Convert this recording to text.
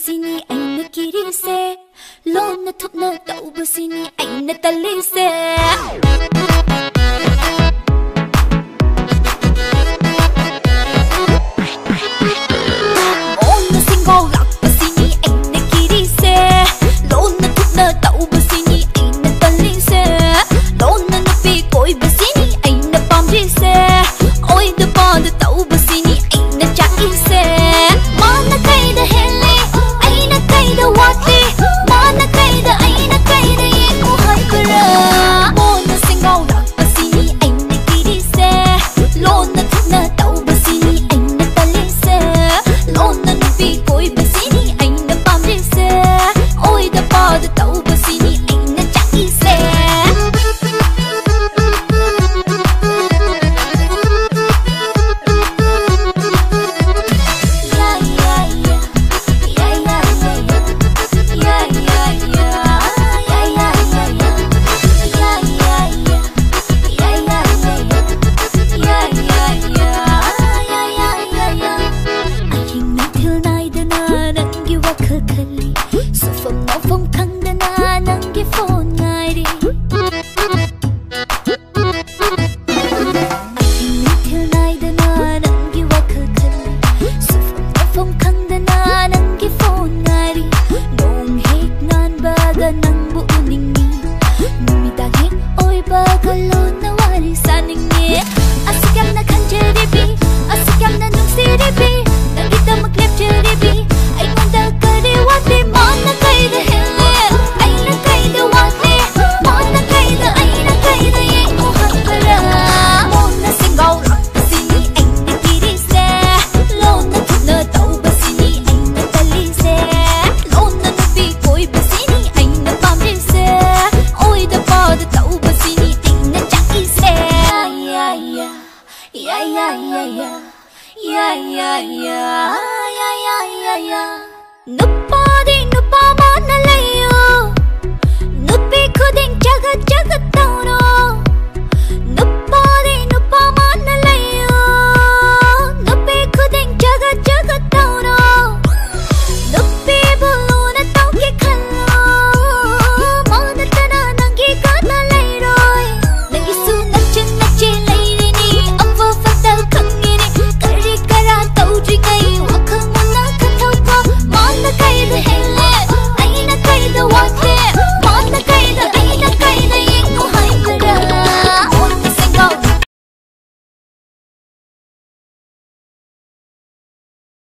tauꯕꯁꯤꯅꯤ ꯑꯩꯅ ꯀꯤꯔꯤꯁꯦ ꯂꯣꯟꯅ ꯊꯨꯞꯅ ꯇꯧꯕꯁꯤꯅꯤ ꯑꯩꯅ ꯇꯜꯂꯤꯁꯦ ꯃꯣꯟꯅ ꯁꯤꯡꯒꯥꯎ ꯂꯥꯛꯄꯁꯤꯅꯤ ꯑꯩꯅ ꯀꯤꯔꯤꯁꯦ ꯂꯣꯟꯅ ꯊꯨꯞꯅ ꯇꯧꯕꯁꯤꯅꯤ ꯑꯩꯅ ꯇꯜꯂꯤꯁꯦ ꯂꯣꯟꯅ ꯅꯨꯄꯤ ꯀꯣꯏꯕꯁꯤꯅꯤ ꯑꯩꯅ ꯄꯥꯝꯔꯤꯁꯦ ꯑꯣꯏꯗ ꯄꯥꯗ ꯇꯧꯕꯁꯤꯅꯤ ꯑꯩꯅ ꯆꯥꯛꯏꯁꯦ ꯃꯥꯅ ꯀꯩꯗ ꯍꯦꯜꯂꯤ ꯑꯩꯅ ꯀꯩꯗ ꯋꯥꯠꯂꯤ ꯃꯥꯅ ꯀꯩꯗ ꯑꯩꯅ ꯀꯩꯗ ꯌꯦꯡꯉꯨ ꯍꯥꯏꯕꯔꯥ ꯃꯣꯟꯅ ꯁꯤꯡꯒꯥꯎ ꯂꯥꯛꯄꯁꯤꯅꯤ ꯑꯩꯅ ꯀꯤꯔꯤꯁꯦ ꯂꯣꯟꯅ ꯊꯨꯞꯅ ꯇꯧꯕꯁꯤꯅꯤ ꯑꯩꯅ ꯇꯜꯂꯤꯁꯦ ꯂꯣꯟꯅ ꯅꯨꯄꯤ ꯀꯣꯏꯕꯁꯤꯅꯤ ꯑꯩꯅ ꯄꯥꯝꯔꯤꯁꯦ ꯑꯣꯏꯗ ꯄꯥꯗ ꯇꯧꯕꯁꯤꯅꯤ ꯑꯩꯅ ꯆꯥꯛꯏꯁꯦ So from now